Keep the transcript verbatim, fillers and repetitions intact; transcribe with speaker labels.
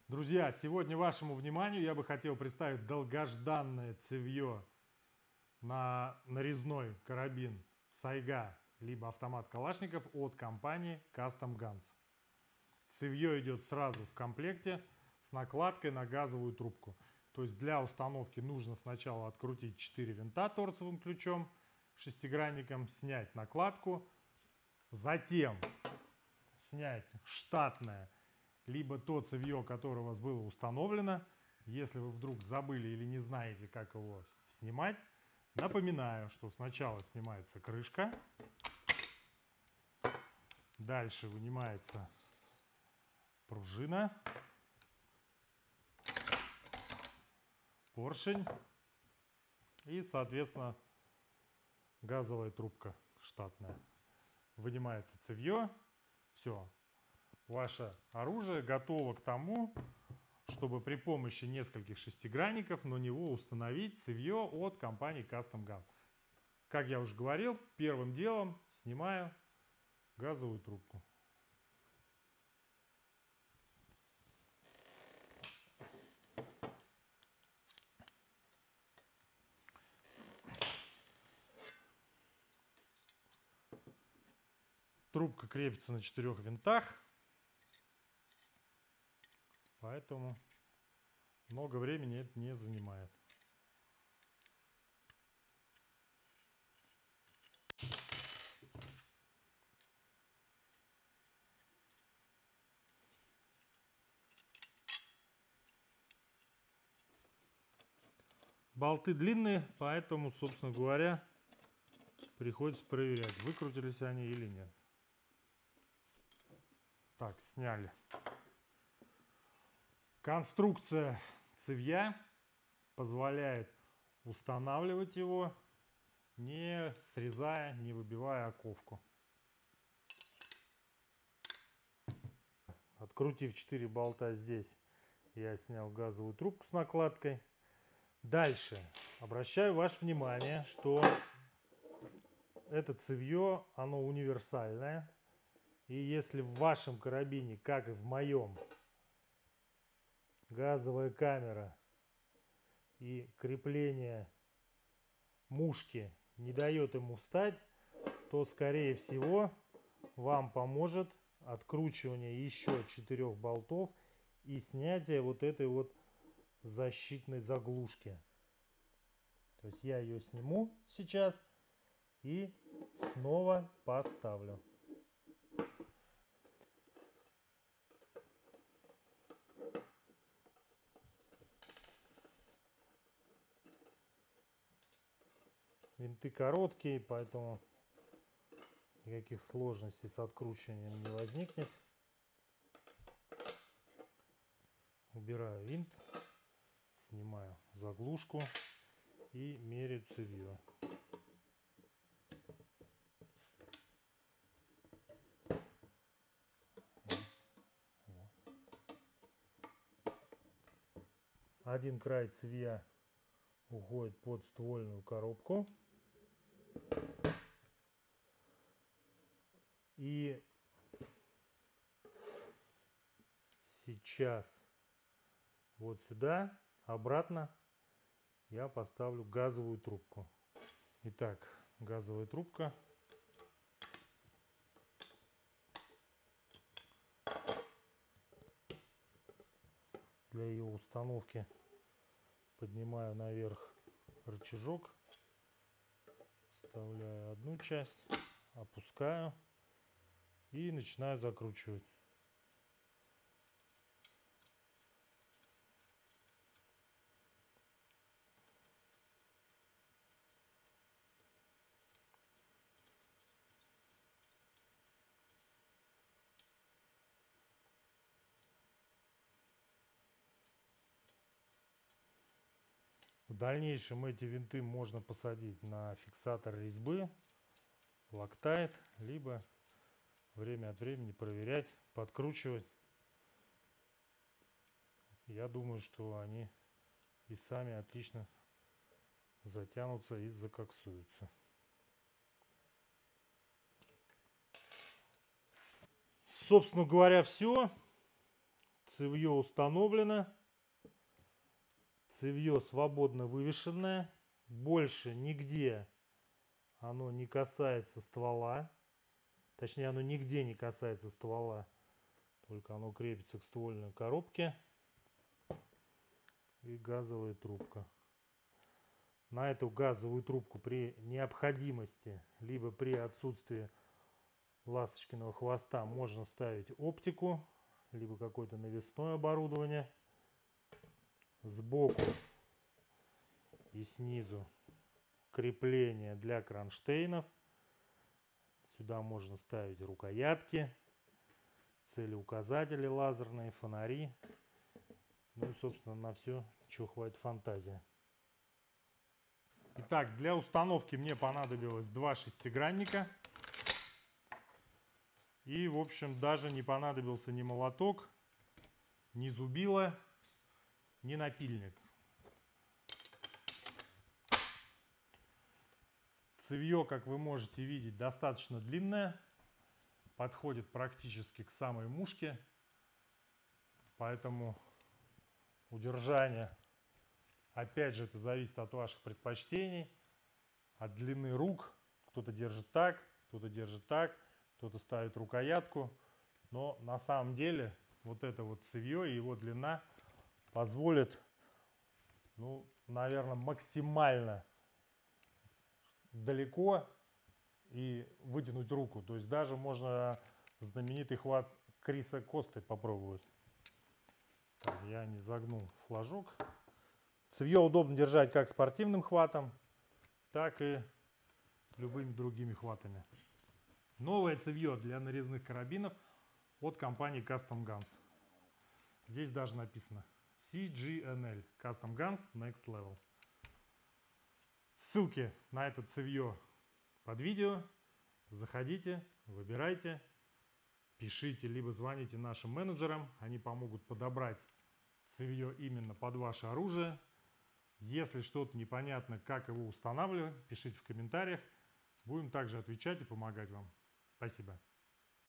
Speaker 1: Друзья, сегодня вашему вниманию я бы хотел представить долгожданное цевье на нарезной карабин Сайга либо автомат Калашников от компании Custom Guns. Цевье идет сразу в комплекте с накладкой на газовую трубку. То есть для установки нужно сначала открутить четыре винта торцевым ключом, шестигранником, снять накладку, затем снять штатное либо то цевье, которое у вас было установлено. Если вы вдруг забыли или не знаете, как его снимать, напоминаю, что сначала снимается крышка, дальше вынимается пружина, поршень и, соответственно, газовая трубка штатная. Вынимается цевье, все. Ваше оружие готово к тому, чтобы при помощи нескольких шестигранников на него установить цевье от компании Custom Gun. Как я уже говорил, первым делом снимаю газовую трубку. Трубка крепится на четырех винтах, поэтому много времени это не занимает. Болты длинные, поэтому, собственно говоря, приходится проверять, выкрутились они или нет. Так, сняли. Конструкция цевья позволяет устанавливать его, не срезая, не выбивая оковку. Открутив четыре болта здесь, я снял газовую трубку с накладкой. Дальше обращаю ваше внимание, что это цевье, оно универсальное. И если в вашем карабине, как и в моем, газовая камера и крепление мушки не дает ему встать, то, скорее всего, вам поможет откручивание еще четырех болтов и снятие вот этой вот защитной заглушки. То есть я ее сниму сейчас и снова поставлю. Винты короткие, поэтому никаких сложностей с откручиванием не возникнет. Убираю винт, снимаю заглушку и меряю цевье. Один край цевья уходит под ствольную коробку. И сейчас вот сюда, обратно, я поставлю газовую трубку. Итак, газовая трубка. Для ее установки поднимаю наверх рычажок, вставляю одну часть, опускаю и начинаю закручивать. В дальнейшем эти винты можно посадить на фиксатор резьбы, локтайт, либо время от времени проверять, подкручивать. Я думаю, что они и сами отлично затянутся и закоксуются. Собственно говоря, все. Цевье установлено. Цевье свободно вывешенное. Больше нигде оно не касается ствола. Точнее, оно нигде не касается ствола. Только оно крепится к ствольной коробке. И газовая трубка. На эту газовую трубку при необходимости, либо при отсутствии ласточкиного хвоста, можно ставить оптику, либо какое-то навесное оборудование. Сбоку и снизу крепление для кронштейнов. Сюда можно ставить рукоятки, целеуказатели лазерные, фонари. Ну и, собственно, на все, чего хватит фантазии. Итак, для установки мне понадобилось два шестигранника. И, в общем, даже не понадобился ни молоток, ни зубило, ни напильник. Цевье, как вы можете видеть, достаточно длинное. Подходит практически к самой мушке. Поэтому удержание, опять же, это зависит от ваших предпочтений, от длины рук. Кто-то держит так, кто-то держит так, кто-то ставит рукоятку. Но на самом деле вот это вот цевье и его длина позволит, ну, наверное, максимально далеко и вытянуть руку. То есть даже можно знаменитый хват Криса Косты попробовать. Так, я не загнул флажок. Цевье удобно держать как спортивным хватом, так и любыми другими хватами. Новое цевье для нарезных карабинов от компании Custom Guns. Здесь даже написано си джи эн эл Custom Guns Next Level. Ссылки на это цевье под видео. Заходите, выбирайте, пишите, либо звоните нашим менеджерам. Они помогут подобрать цевье именно под ваше оружие. Если что-то непонятно, как его устанавливать, пишите в комментариях. Будем также отвечать и помогать вам. Спасибо.